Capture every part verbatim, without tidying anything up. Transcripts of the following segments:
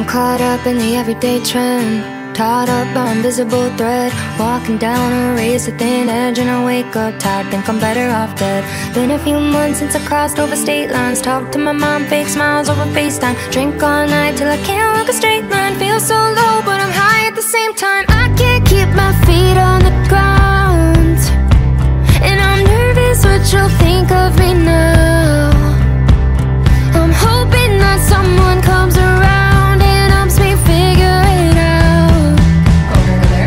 I'm caught up in the everyday trend, tied up by invisible thread, walking down a razor thin edge, and I wake up tired, think I'm better off dead. Been a few months since I crossed over state lines, talked to my mom, fake smiles over FaceTime, drink all night till I can't walk a straight line. Feel so low but I'm high at the same time. I can't keep my feet on the ground, and I'm nervous what you'll think of me now. I'm hoping that someone comes around and helps me figure it out. Over there.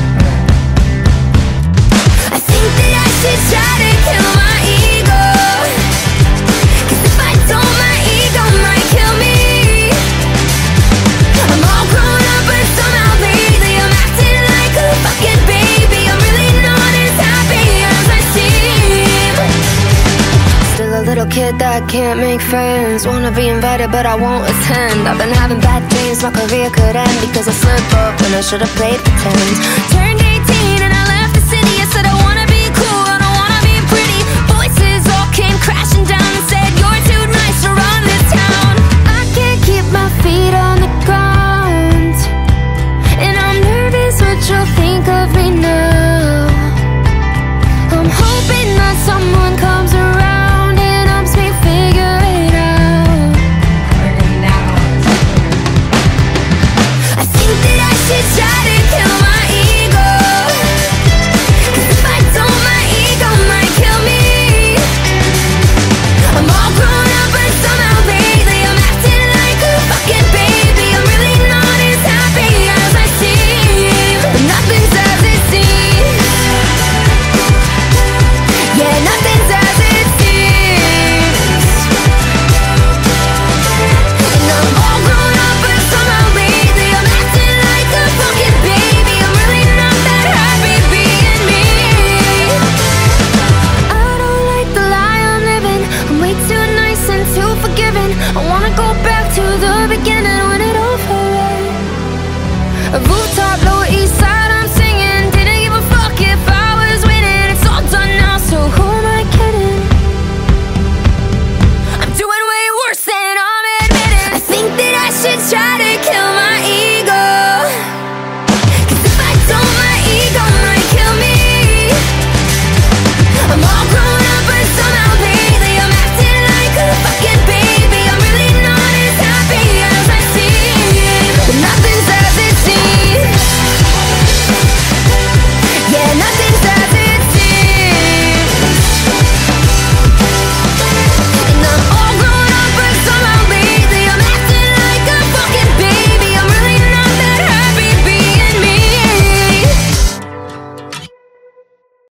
I think that I should try to kill my ego, 'cause if I don't, my ego might kill me. I'm all grown up but somehow lately I'm acting like a fucking baby. I'm really not as happy as I seem. Still a little kid that can't make friends, wanna be invited but I won't attend. I've been having bad dreams, my career could end because I slipped up when I should've played pretend.